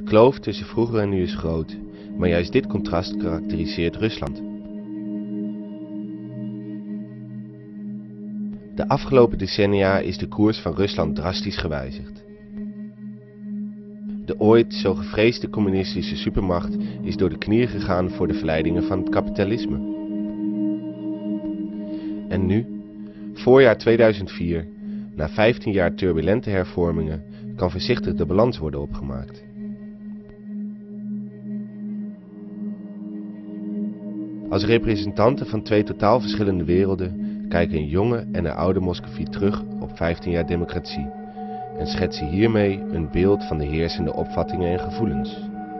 kloof tussen vroeger en nu is groot, maar juist dit contrast karakteriseert Rusland. De afgelopen decennia is de koers van Rusland drastisch gewijzigd. De ooit zo gevreesde communistische supermacht is door de knieën gegaan voor de verleidingen van het kapitalisme. En nu, voorjaar 2004, na 15 jaar turbulente hervormingen, kan voorzichtig de balans worden opgemaakt. Als representanten van twee totaal verschillende werelden kijken een jonge en een oude Moscoviet terug op 15 jaar democratie en schetsen hiermee een beeld van de heersende opvattingen en gevoelens.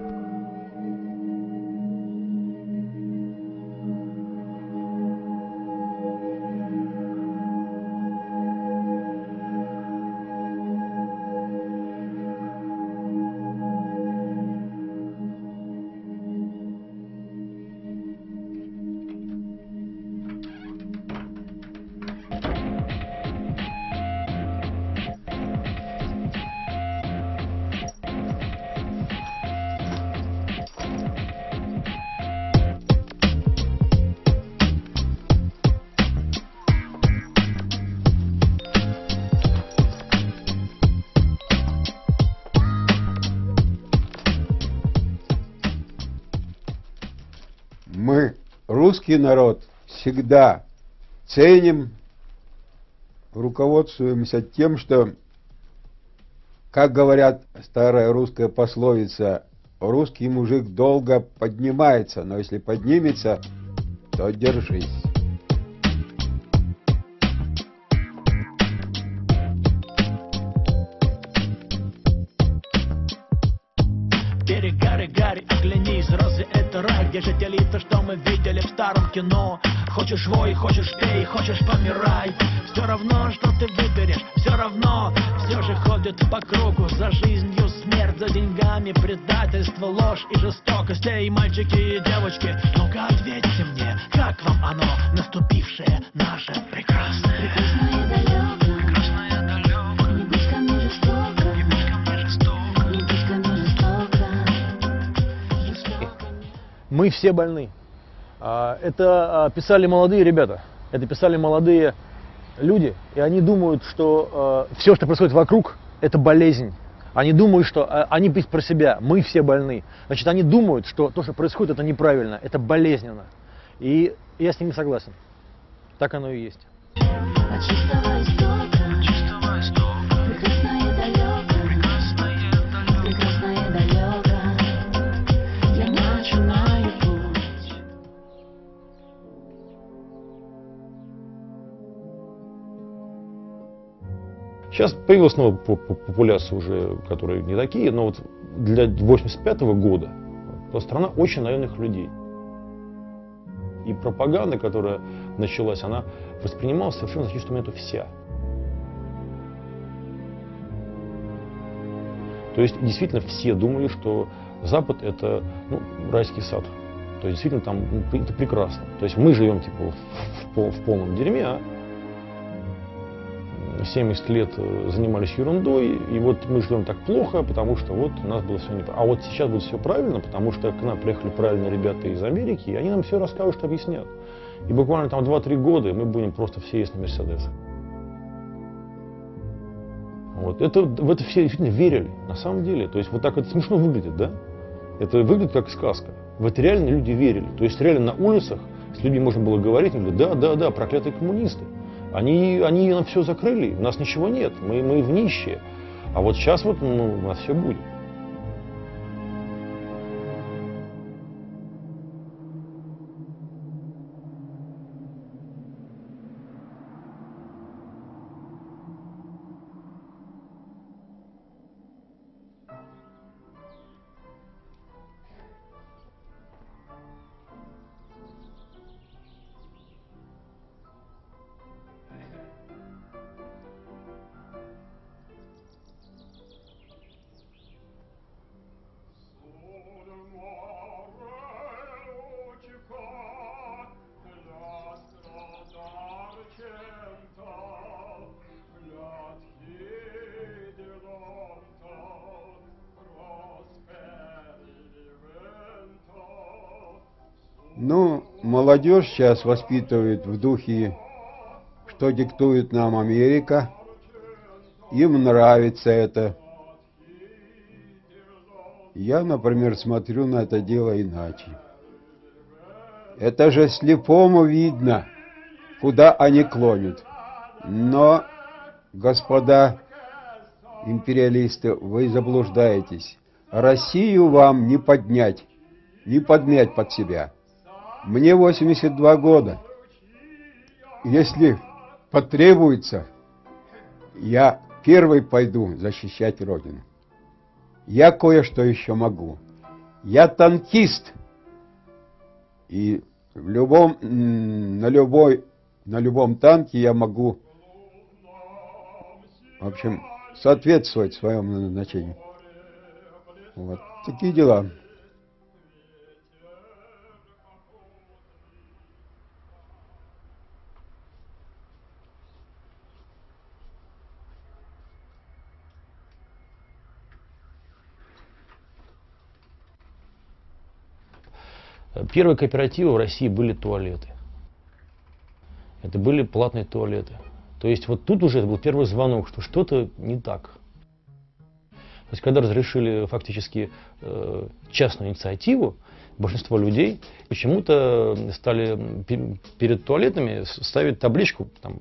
Мы, русский народ, всегда ценим, руководствуемся тем, что, как говорят старая русская пословица, русский мужик долго поднимается, но если поднимется, то держись. Гарри, оглянись, разве это рай? Где же те лица, что мы видели в старом кино? Хочешь вой, хочешь пей, хочешь помирай. Все равно, что ты выберешь, все равно. Все же ходит по кругу, за жизнью смерть, за деньгами предательство, ложь и жестокость. Эй, мальчики и девочки, ну-ка ответьте мне, как вам оно, наступившее наше прекрасное? Прекрасное и далеко. Не будь ко мне жестоко. Не будь ко мне жестоко. Мы все больны. Это писали молодые ребята, это писали молодые люди, и они думают, что все, что происходит вокруг, это болезнь. Они думают, что они пишут про себя, мы все больны. Значит, они думают, что то, что происходит, это неправильно, это болезненно. И я с ними согласен. Так оно и есть. От чистого истока. Прекрасное и далеко. Прекрасное и далеко. Я начинаю путь. Сейчас появилась новая популяция уже, которые не такие, но вот для 85-го года то страна очень наивных людей. И пропаганда, которая началась, она воспринималась совершенно в чистом моменту вся. То есть действительно все думали, что Запад это райский сад. То есть действительно там это прекрасно. То есть мы живем типа в полном дерьме, а 70 лет занимались ерундой, и вот мы живем так плохо, потому что вот у нас было все неправильно. А вот сейчас будет все правильно, потому что к нам приехали правильные ребята из Америки, и они нам все расскажут, объяснят. И буквально там 2-3 года мы будем просто все есть на Мерседесах. Вот. В это все действительно верили, на самом деле. То есть вот так это смешно выглядит, да? Это выглядит как сказка. В это реально люди верили. То есть реально на улицах с людьми можно было говорить, они говорят, да, проклятые коммунисты. Они нам все закрыли, у нас ничего нет, мы в нищие. А вот сейчас вот у нас все будет. Ну, молодежь сейчас воспитывает в духе, что диктует нам Америка. Им нравится это. Я, например, смотрю на это дело иначе. Это же слепому видно, куда они клонят. Но, господа империалисты, вы заблуждаетесь. Россию вам не поднять, не подмять под себя. Мне 82 года. Если потребуется, я первый пойду защищать Родину. Я кое-что еще могу. Я танкист. И на любом танке я могу, в общем, соответствовать своему назначению. Вот такие дела. Первые кооперативы в России были туалеты. Это были платные туалеты. То есть вот тут уже был первый звонок, что что-то не так. То есть когда разрешили фактически частную инициативу, большинство людей почему-то стали перед туалетами ставить табличку, там,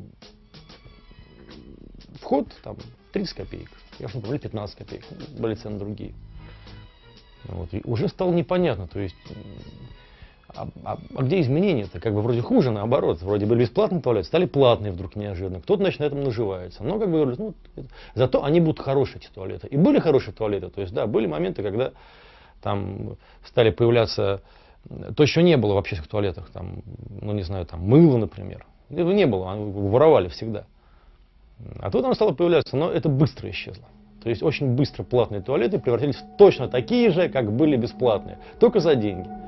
вход там, 30 копеек, я уж не помню, 15 копеек, были цены другие. Вот. И уже стало непонятно, то есть, а где изменения-то? Как бы вроде хуже, наоборот. Вроде были бесплатные туалеты, стали платные вдруг неожиданно. Кто-то, значит, на этом наживается. Но, как бы говорят, ну, зато они будут хорошие, эти туалеты. И были хорошие туалеты. То есть, да, были моменты, когда там стали появляться то, что не было в общественных туалетах. Там, ну, не знаю, там мыло, например. Этого не было, воровали всегда. А тут оно стало появляться, но это быстро исчезло. То есть очень быстро платные туалеты превратились в точно такие же, как были бесплатные, только за деньги.